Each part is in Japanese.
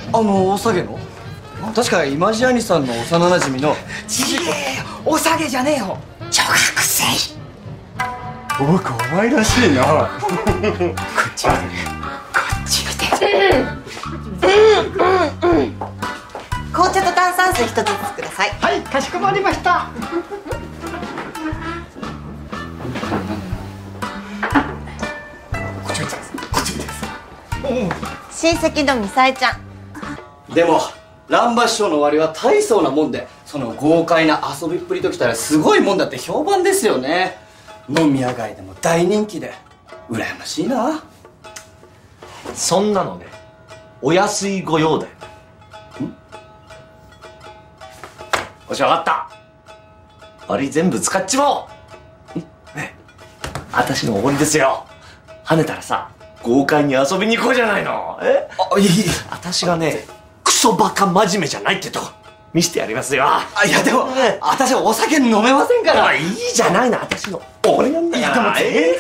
おさげの確かイマジアニさんの幼馴染のちげえよ、おさげじゃねえよ、女学生。 おかわいらしいな。こっち見て、 こっち見て。紅茶と炭酸水一つずつください。 はい、かしこまりました。 こっち見てください。こっち見てくださ親戚のミサエちゃん。 い。でも乱馬師匠の終わりは大層なもんで、その豪快な遊びっぷりときたらすごいもんだって評判ですよね。飲み屋街でも大人気で羨ましいな。 そんなのね、お安い御用だよ。よし、わかった。悪い、全部使っちまおう。ね、私のおごりですよ。跳ねたらさ、豪快に遊びに行こうじゃないの。 いい。 私がね、クソバカ真面目じゃないってとこ見せてやりますよ。 いやでも、私お酒飲めませんから。 いいじゃないの、私のおごりなんだから。でも全然。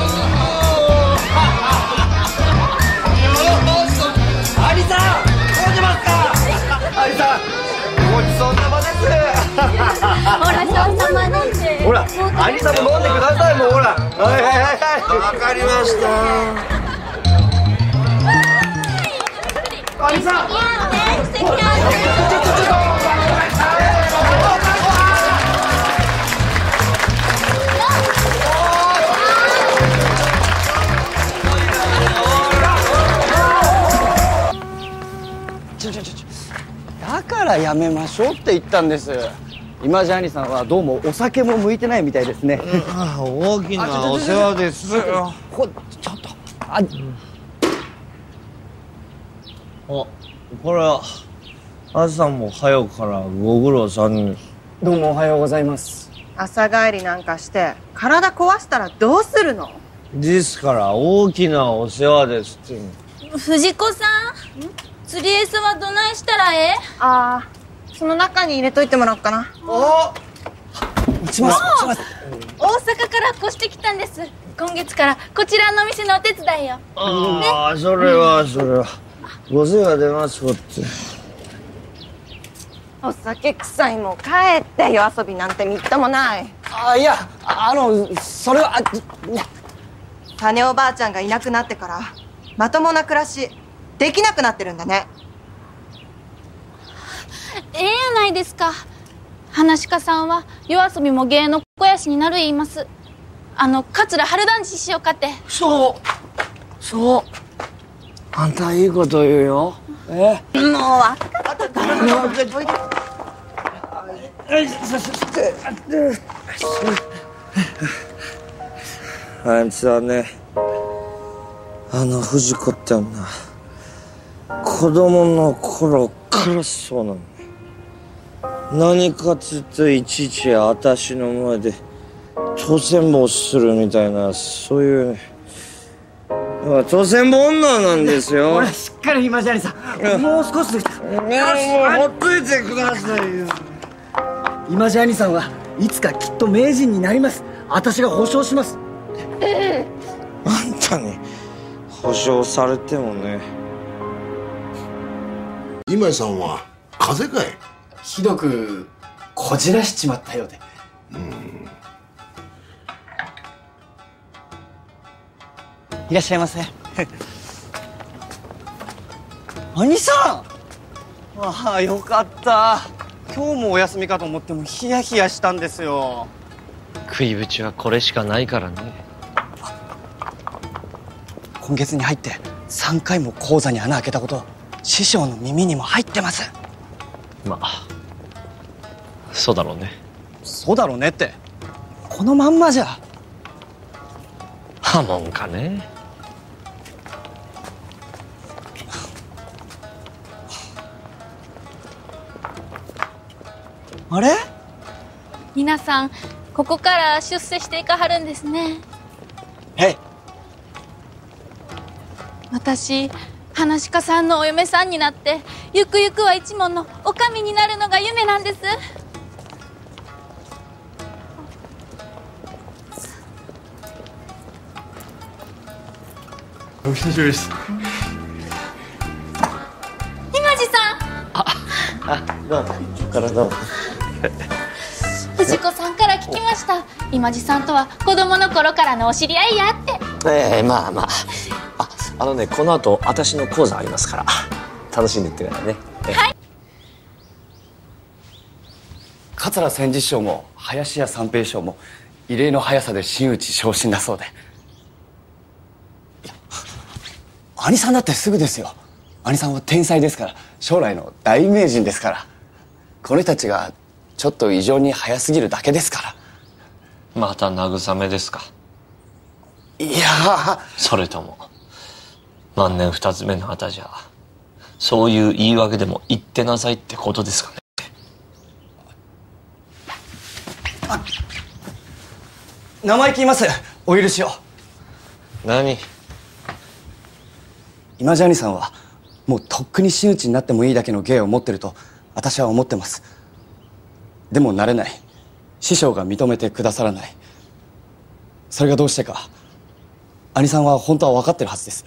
アリさん、どうしますか。アリさん、ごちそうさまです。 ほら、そうさま飲んで。 ほら、アリさんも飲んでください。もうほら。はいはいはいはい。 わかりました。 アリさん。だからやめましょうって言ったんです。イマジアニさんはどうもお酒も向いてないみたいですね。 大きなお世話です。 ちょっと。 これは朝も早くからご苦労さんです。 どうもおはようございます。 朝帰りなんかして体壊したらどうするの？ ですから大きなお世話ですって。 藤子さん、釣り餌はどないしたらええ？ ああ、その中に入れといてもらおうかな。 大阪から越してきたんです。今月からこちらのお店のお手伝いよ。 ああ、それはご世話出ますこって。 お酒臭いもん帰って夜遊びなんてみっともない。 いや、それは種おばあちゃんがいなくなってからまともな暮らしできなくなってるんだね。 ええやないですか。話し家さんは夜遊びも芸の肥やしになる言います。桂春団地しようかって。 そうあんたいいこと言うよ。 もう分かったからおいで。 あいつはね、藤子って女、子供の頃からそうなの。何かつっていちいち私の前で当選棒するみたいな、そういうね、当選棒女なんですよ。 ほら、しっかりイマジアニさん、もう少しです。 もうほっといてくださいよ。 イマジアニさんはいつかきっと名人になります。私が保証します。 あんたに保証されてもね。 今井さんは風邪かい？ ひどくこじらしちまったようで。 いらっしゃいませ。兄さん。ああ、よかった。今日もお休みかと思ってもヒヤヒヤしたんですよ。 食いぶちはこれしかないからね。 今月に入って3回も口座に穴開けたこと、師匠の耳にも入ってます。 まあそうだろうね。 そうだろうねって、このまんまじゃ。 破門かね。 あれ？ 皆さんここから出世していかはるんですね。 へい。 私、話し家さんのお嫁さんになってゆくゆくは一門のお上になるのが夢なんです。 お久しぶりです。 今地体を。 藤子さんから聞きました。今地さんとは子供の頃からのお知り合いやって。 まあまあ。この後私の講座ありますから楽しんでってからね。 はい。 桂千治師匠も林家三平師匠も異例の速さで真打ち昇進だそうで。いや、兄さんだってすぐですよ。兄さんは天才ですから、将来の大名人ですから。この人たちがちょっと異常に早すぎるだけですから。 また慰めですか。 いや、 それとも万年二つ目のあたじゃそういう言い訳でも言ってなさいってことですかね。 生意気言います。お許しを。 何？ 今地兄さんはもうとっくに真打ちになってもいいだけの芸を持ってると私は思ってます。でもなれない。師匠が認めてくださらない。それがどうしてか兄さんは本当は分かってるはずです。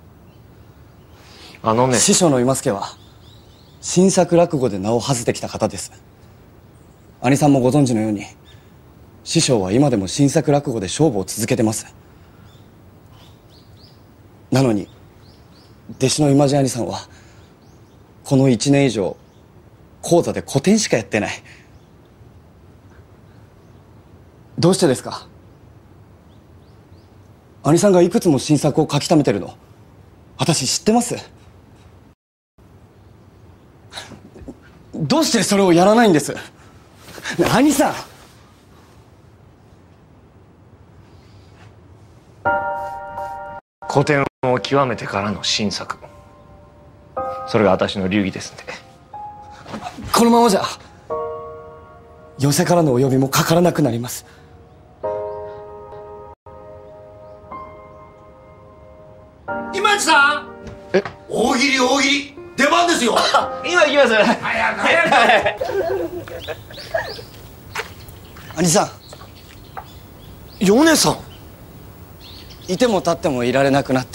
師匠の今助は新作落語で名を馳せてきた方です。兄さんもご存知のように師匠は今でも新作落語で勝負を続けてます。なのに弟子の今地兄さんはこの1年以上講座で古典しかやってない。どうしてですか？兄さんがいくつも新作を書き溜めてるの私知ってます。どうしてそれをやらないんです？兄さん。 古典を極めてからの新作、それが私の流儀ですんで。 このままじゃ寄席からのお呼びもかからなくなります。 今地さん、大喜利大喜利出番ですよ。 今行きます。 早く。 兄さん。 米さん。 いても立ってもいられなくなって。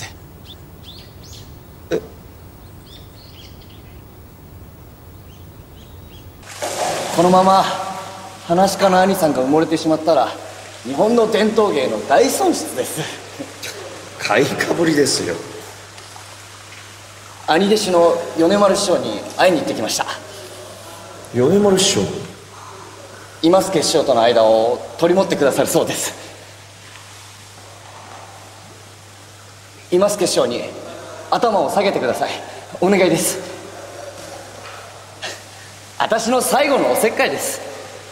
このまま噺家の兄さんが埋もれてしまったら日本の伝統芸の大損失です。 買いかぶりですよ。 兄弟子の米丸師匠に会いに行ってきました。 米丸師匠？ 今助師匠との間を取り持ってくださるそうです。今助師匠に頭を下げてください。お願いです。私の最後のおせっかいです。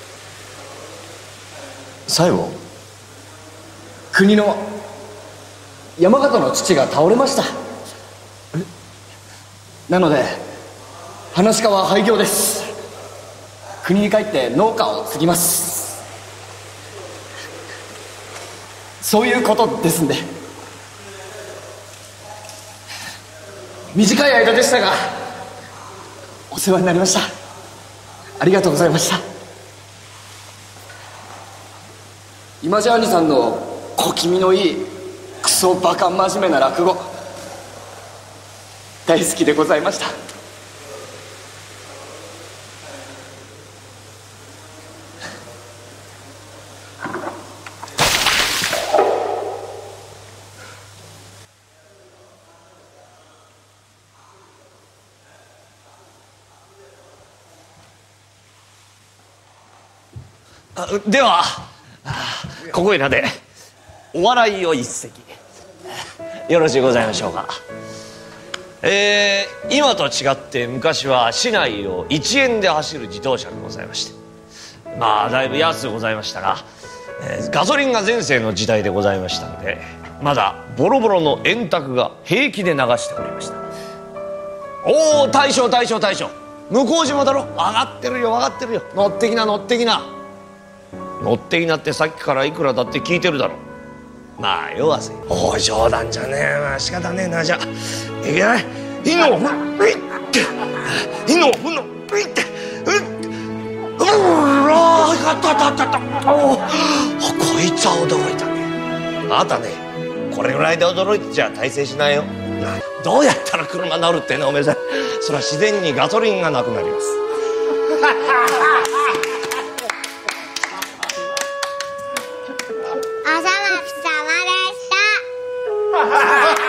最後？ 国の山形の父が倒れました。なので噺家は廃業です。国に帰って農家を継ぎます。そういうことですんで。短い間でしたがお世話になりました。ありがとうございました。今地兄さんの小気味のいいクソバカ真面目な落語大好きでございました。 ではここいらでお笑いを一席よろしゅうございましょうか。今と違って昔は市内を1円で走る自動車がございまして、まあだいぶ安うございましたが、ガソリンが全盛の時代でございましたので、まだボロボロの円卓が平気で流しておりました。おお、大将大将大将、向島だろ。上がってるよ上がってるよ。乗ってきな乗ってきな乗ってきなってさっきからいくらだって聞いてるだろ。まあよわせ。おい冗談じゃねえ。まあ仕方ねえな。じゃあいけない。いのふんいっていのふんのいってあったあったあったあった。おこいつは驚いたね。あなたね、これぐらいで驚いてちゃ大成しないよ。どうやったら車乗るってね、おめえさん。それは自然にガソリンがなくなります。 おさま様でした。